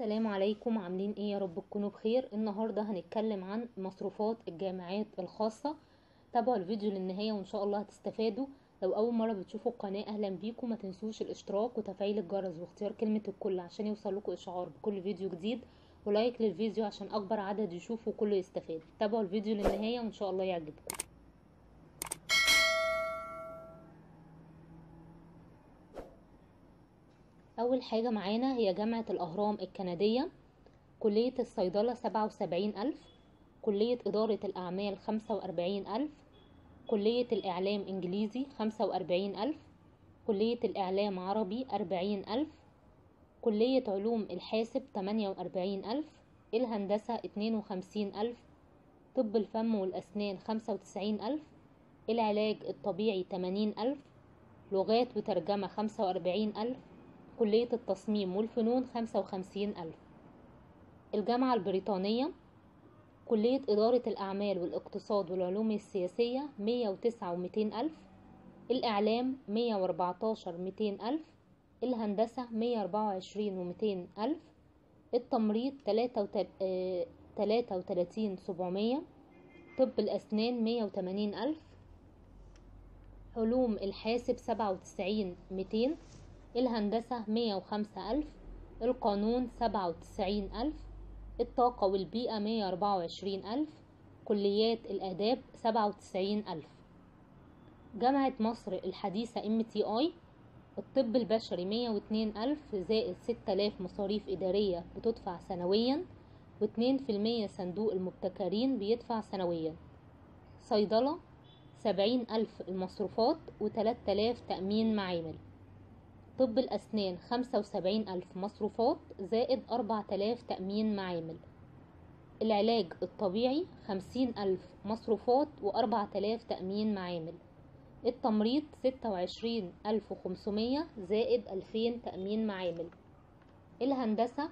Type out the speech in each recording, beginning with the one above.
السلام عليكم، عاملين ايه؟ يا رب تكونوا بخير. النهارده هنتكلم عن مصروفات الجامعات الخاصة. تابعوا الفيديو للنهاية وان شاء الله هتستفادوا. لو اول مرة بتشوفوا القناة اهلا بيكم، ما تنسوش الاشتراك وتفعيل الجرس واختيار كلمة الكل عشان يوصلكوا اشعار بكل فيديو جديد، ولايك للفيديو عشان اكبر عدد يشوفه وكله يستفاد. تابعوا الفيديو للنهاية وان شاء الله يعجبكم. اول حاجة معانا هي جامعة الاهرام الكندية. كلية الصيدلة 77,000، كلية إدارة الأعمال 45,000، كلية الإعلام إنجليزي 45,000، كلية الإعلام عربي 40,000، كلية علوم الحاسب 48,000، الهندسة 52,000، طب الفم والأسنان 95,000، العلاج الطبيعي 80,000، لغات وترجمة 45,000، كلية التصميم والفنون 55,000. الجامعة البريطانية كلية إدارة الأعمال والاقتصاد والعلوم السياسية 109 و200 ألف، الإعلام 114 200 ألف، الهندسة 124 و200 ألف، التمريض 33 700، طب الأسنان 180 ألف، علوم الحاسب 97 200، الهندسة 105 ألف، القانون 97 ألف، الطاقة والبيئة 124 ألف، كليات الآداب 97 ألف. جامعة مصر الحديثة MTI الطب البشري 102 ألف زائد 6000 مصاريف إدارية بتدفع سنويا، و2% صندوق المبتكرين بيدفع سنويا. صيدلة 70 ألف المصروفات و3000 تأمين معامل. طب الأسنان 75 ألف مصروفات زائد 4000 تأمين معامل. العلاج الطبيعي 50 ألف مصروفات و4000 تأمين معامل. التمريض 26,500 زائد 2000 تأمين معامل. الهندسة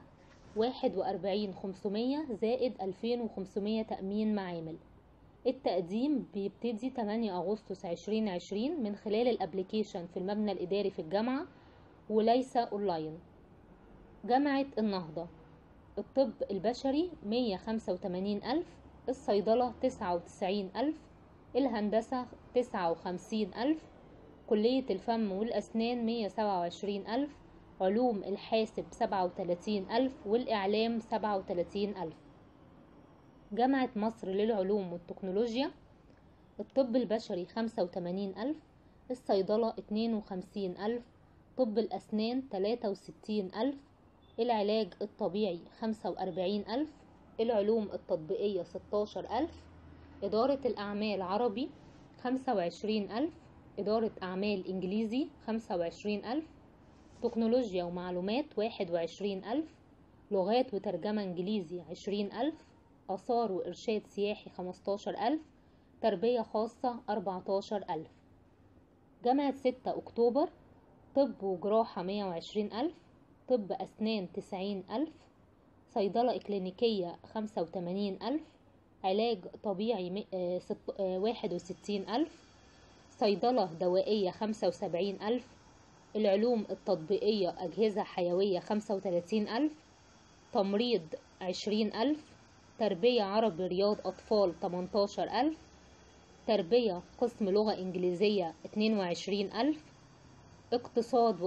41,500 زائد 2500 تأمين معامل. التقديم بيبتدي 8 أغسطس 2020 من خلال الابليكيشن في المبنى الإداري في الجامعة وليس أونلاين. جامعة النهضة الطب البشري 185 ألف، الصيدلة 99 ألف، الهندسة 59 ألف، كلية الفم والأسنان 127 ألف، علوم الحاسب 37 ألف، والإعلام 37 ألف. جامعة مصر للعلوم والتكنولوجيا الطب البشري 85 ألف، الصيدلة 52 ألف، طب الأسنان 63 ألف، العلاج الطبيعي 45 ألف، العلوم التطبيقية 16 ألف، إدارة الأعمال عربي 25 ألف، إدارة أعمال إنجليزي 25 ألف، تكنولوجيا ومعلومات 21 ألف، لغات وترجمة إنجليزي 20 ألف، آثار وإرشاد سياحي 15 ألف، تربية خاصة 14 ألف. جامعة 6 أكتوبر طب وجراحة 120 ألف، طب أسنان 90 ألف، صيدلة إكلينيكية 85 ألف، علاج طبيعي 61 ألف، صيدلة دوائية 75 ألف، العلوم التطبيقية أجهزة حيوية 35 ألف، تمريض 20 ألف، تربية عربي رياض أطفال 18 ألف، تربية قسم لغة إنجليزية 22 ألف، اقتصاد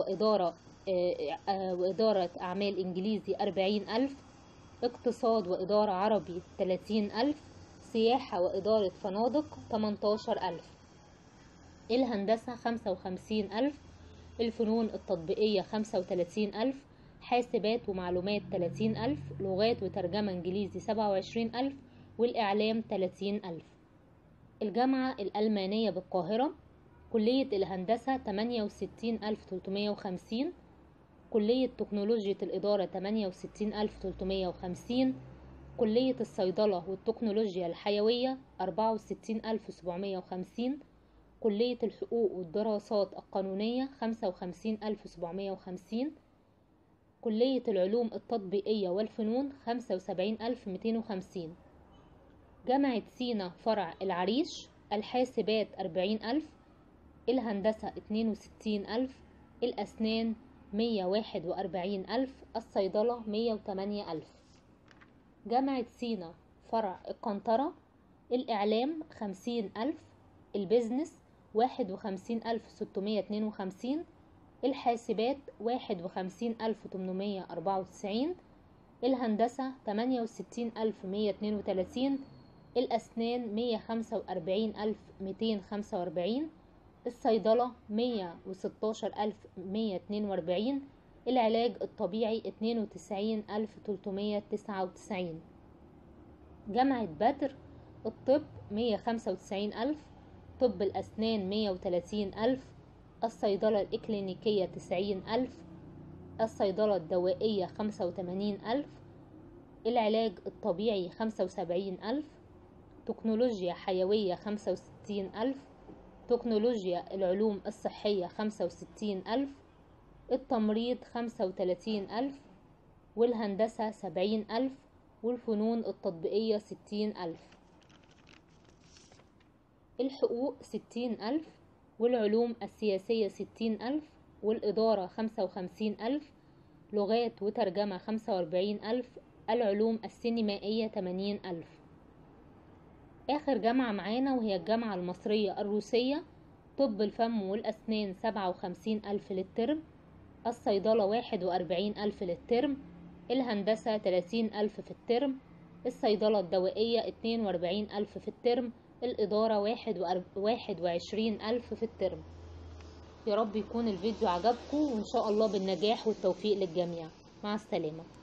وإدارة أعمال إنجليزي 40 ألف، اقتصاد وإدارة عربي 30 ألف، سياحة وإدارة فنادق 18 ألف. الهندسة 55 ألف، الفنون التطبيقية 35 ألف، حاسبات ومعلومات 30 ألف، لغات وترجمة إنجليزي 27 ألف، والإعلام 30 ألف. الجامعة الألمانية بالقاهرة كلية الهندسة 68,350، كلية تكنولوجيا الإدارة 68,350، كلية الصيدلة والتكنولوجيا الحيوية 64,750، كلية الحقوق والدراسات القانونية 55,750، كلية العلوم التطبيقية والفنون 75,250. جامعة سينا فرع العريش الحاسبات 40 ألف، الهندسة 62 ألف، الأسنان 141,000. الصيدلة 108,000. جامعة سينا فرع القنطرة الإعلام 50,000. البيزنس 51,652. الحاسبات 51,894. الهندسة 68,132. الأسنان 145,245. الصيدلة 116,142. العلاج الطبيعي 92,399. جامعة بدر الطب 195,000. طب الأسنان 130,000. الصيدلة الإكلينيكية 90,000. الصيدلة الدوائية 85,000. العلاج الطبيعي 75,000. تكنولوجيا حيوية 65,000. تكنولوجيا العلوم الصحية 65,000. التمريض 35,000. والهندسة 70,000. والفنون التطبيقية 60,000. الحقوق 60,000. والعلوم السياسية 60,000. والإدارة 55,000. لغات وترجمة 45,000. العلوم السينمائية 80,000. آخر جامعة معانا وهي الجامعة المصرية الروسية. طب الفم والأسنان 57,000 للترم. الصيدلة 41,000 للترم. الهندسة 30,000 في الترم. الصيدلة الدوائية 42,000 في الترم. الإدارة 21,000 في الترم. يا رب يكون الفيديو عجبكم، وإن شاء الله بالنجاح والتوفيق للجميع. مع السلامة.